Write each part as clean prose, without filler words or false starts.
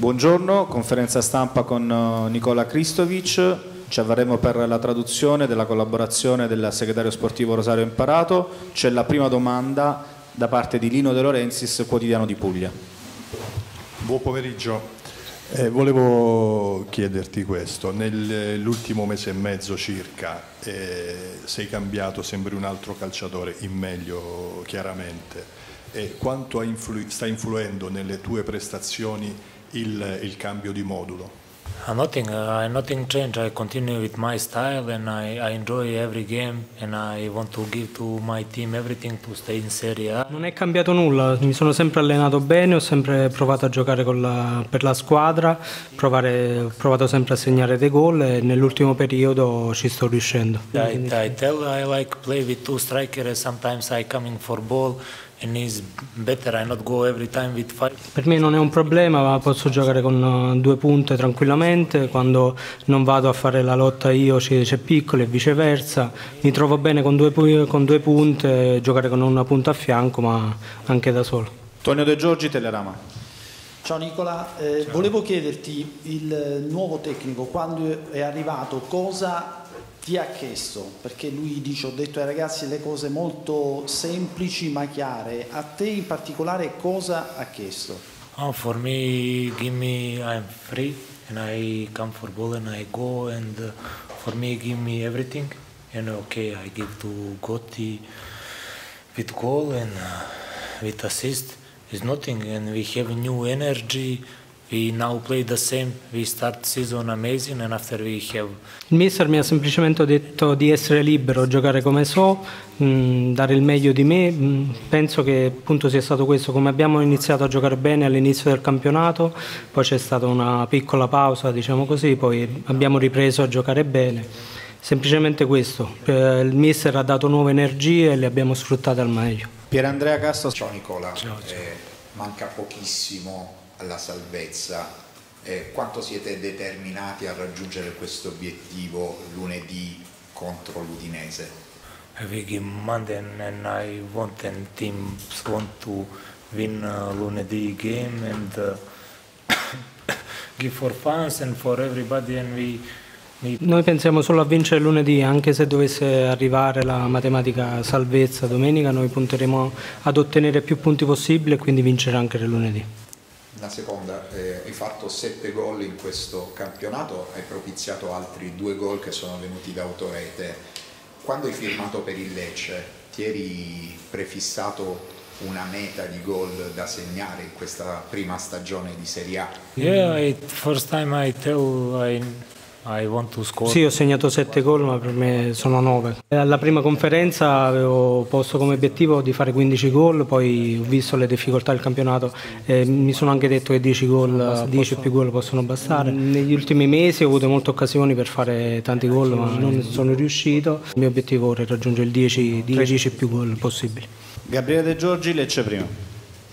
Buongiorno, conferenza stampa con Nicola Kristovic. Ci avvarremo per la traduzione della collaborazione del segretario sportivo Rosario Imparato. C'è la prima domanda da parte di Lino De Laurentiis, Quotidiano di Puglia. Buon pomeriggio. Volevo chiederti questo, nell'ultimo mese e mezzo circa sei cambiato, sembri un altro calciatore, in meglio chiaramente, quanto sta influendo nelle tue prestazioni il cambio di modulo? Nothing changed. I continue with my style and I enjoy every game and I want to give to my team everything to stay in Serie A. Non è cambiato nulla, mi sono sempre allenato bene, ho sempre provato a giocare per la squadra, ho provato sempre a segnare dei gol e nell'ultimo periodo ci sto riuscendo. I like play with two strikers and sometimes I come in for ball. And it's better I not go every time with five. Per me non è un problema, ma posso giocare con due punte tranquillamente. Quando non vado a fare la lotta io c'è Piccoli e viceversa. Mi trovo bene con due punte, giocare con una punta a fianco, ma anche da solo. Tonio De Giorgi, Telerama. Ciao Nicola, volevo chiederti, il nuovo tecnico quando è arrivato cosa ti ha chiesto? Perché lui dice: ho detto ai ragazzi le cose molto semplici ma chiare. A te in particolare cosa ha chiesto? For me, I'm free and I come for ball and I go, and for me give me everything. And okay, I give to Gotti with goal and with assist. It's nothing, and we have new energy. We now play the same, we start season amazing and after we have... Il mister mi ha semplicemente detto di essere libero, giocare come so, dare il meglio di me. Penso che appunto sia stato questo, come abbiamo iniziato a giocare bene all'inizio del campionato, poi c'è stata una piccola pausa, diciamo così, poi abbiamo ripreso a giocare bene. Semplicemente questo, il mister ha dato nuove energie e le abbiamo sfruttate al meglio. Pierandrea Castro. Ciao Nicola, ciao. Manca pochissimo alla salvezza, quanto siete determinati a raggiungere questo obiettivo lunedì contro l'Udinese? We give Monday and I want and teams want to win lunedì game and give for fans and for everybody and Noi pensiamo solo a vincere lunedì, anche se dovesse arrivare la matematica salvezza domenica, noi punteremo ad ottenere più punti possibile e quindi vincere anche il lunedì. La seconda, hai fatto 7 gol in questo campionato, hai propiziato altri 2 gol che sono venuti da autorete. Quando hai firmato per il Lecce, ti eri prefissato una meta di gol da segnare in questa prima stagione di Serie A? Yeah, first time I want to score. Sì, ho segnato 7 gol, ma per me sono 9. Alla prima conferenza avevo posto come obiettivo di fare 15 gol, poi ho visto le difficoltà del campionato e mi sono anche detto che 10 e più gol possono bastare. Negli ultimi mesi ho avuto molte occasioni per fare tanti gol, ma non sono riuscito. Il mio obiettivo ora è raggiungere il 10 e più gol possibili. Gabriele De Giorgi, Lecce primo.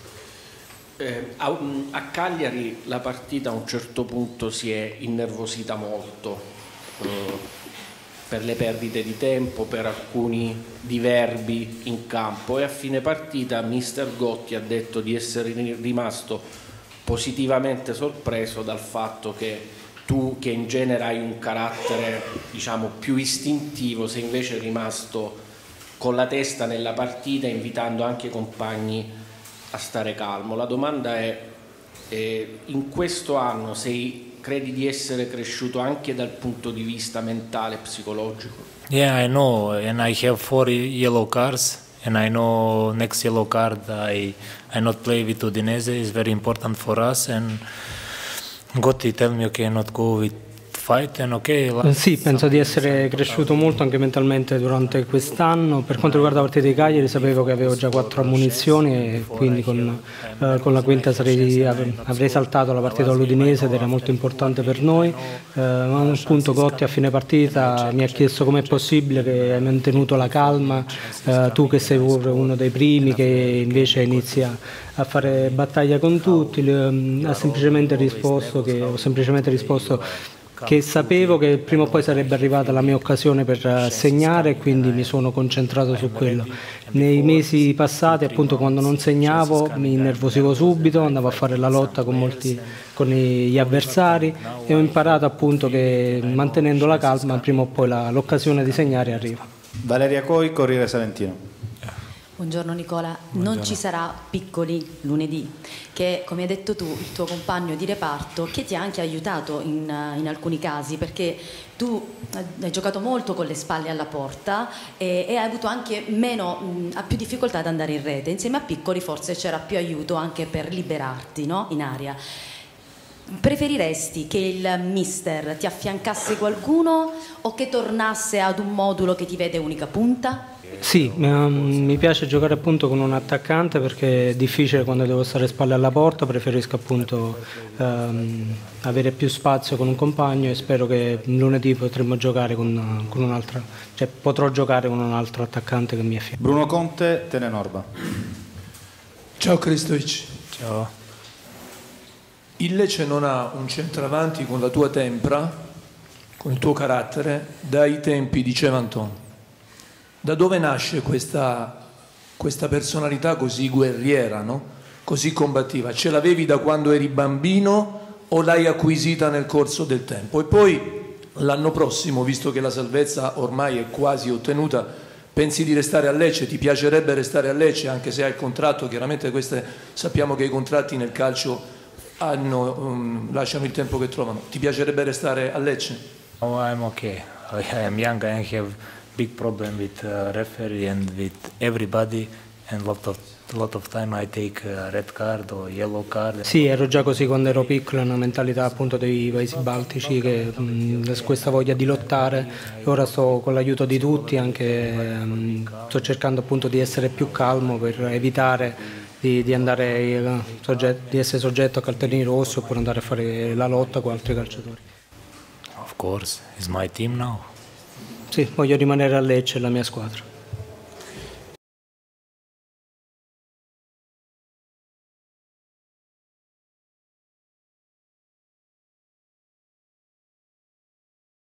A Cagliari la partita a un certo punto si è innervosita molto per le perdite di tempo, per alcuni diverbi in campo, e a fine partita mister Gotti ha detto di essere rimasto positivamente sorpreso dal fatto che tu, che in genere hai un carattere diciamo più istintivo, sei invece rimasto con la testa nella partita, invitando anche i compagni a stare calmo. La domanda è, in questo anno credi di essere cresciuto anche dal punto di vista mentale e psicologico? Yeah, I know, and I have 4 yellow cards, and I know next yellow card I not play with Udinese is very important for us, and Gotti tell me okay, not go with fight and okay. Sì, penso di essere cresciuto molto anche mentalmente durante quest'anno. Per quanto riguarda la partita di Cagliari sapevo che avevo già 4 ammunizioni e quindi con la quinta avrei saltato la partita all'Udinese ed era molto importante per noi. Appunto Gotti a fine partita mi ha chiesto com'è possibile che hai mantenuto la calma, tu che sei uno dei primi che invece inizia a fare battaglia con tutti. Ho semplicemente risposto che sapevo che prima o poi sarebbe arrivata la mia occasione per segnare, e quindi mi sono concentrato su quello. Nei mesi passati, appunto, quando non segnavo mi innervosivo subito, andavo a fare la lotta con gli avversari, e ho imparato appunto che mantenendo la calma prima o poi l'occasione di segnare arriva. Valeria Coi, Corriere Salentino. Buongiorno Nicola, non ci sarà Piccoli lunedì, che come hai detto tu, il tuo compagno di reparto, che ti ha anche aiutato in alcuni casi, perché tu hai giocato molto con le spalle alla porta e hai avuto anche più difficoltà ad andare in rete. Insieme a Piccoli forse c'era più aiuto anche per liberarti, no? In aria. Preferiresti che il mister ti affiancasse qualcuno o che tornasse ad un modulo che ti vede unica punta? Sì, mi piace giocare appunto con un attaccante, perché è difficile quando devo stare spalle alla porta, preferisco appunto avere più spazio con un compagno, e spero che lunedì potremo giocare con un'altra, cioè potrò giocare con un altro attaccante che mi affianca. Bruno Conte, Telenorba. Ciao Kristovic. Ciao. Il Lecce non ha un centravanti con la tua tempra, con il tuo carattere, dai tempi di Cevanton. Da dove nasce questa personalità così guerriera, no? Così combattiva? Ce l'avevi da quando eri bambino o l'hai acquisita nel corso del tempo? E poi l'anno prossimo, visto che la salvezza ormai è quasi ottenuta, pensi di restare a Lecce? Ti piacerebbe restare a Lecce anche se hai il contratto? Chiaramente sappiamo che i contratti nel calcio lasciano il tempo che trovano. Ti piacerebbe restare a Lecce? Oh, I'm okay. I am young. I have big problem with referee and with everybody, and lot of time I take a red card or yellow card. Sì, ero già così quando ero piccolo, una mentalità appunto dei paesi baltici, che questa voglia di lottare. Ora sto con l'aiuto di tutti, anche sto cercando appunto di essere più calmo per evitare di essere soggetto a cartellini rossi, oppure andare a fare la lotta con altri calciatori. Of course, it's my team now. Sì, voglio rimanere a Lecce, la mia squadra.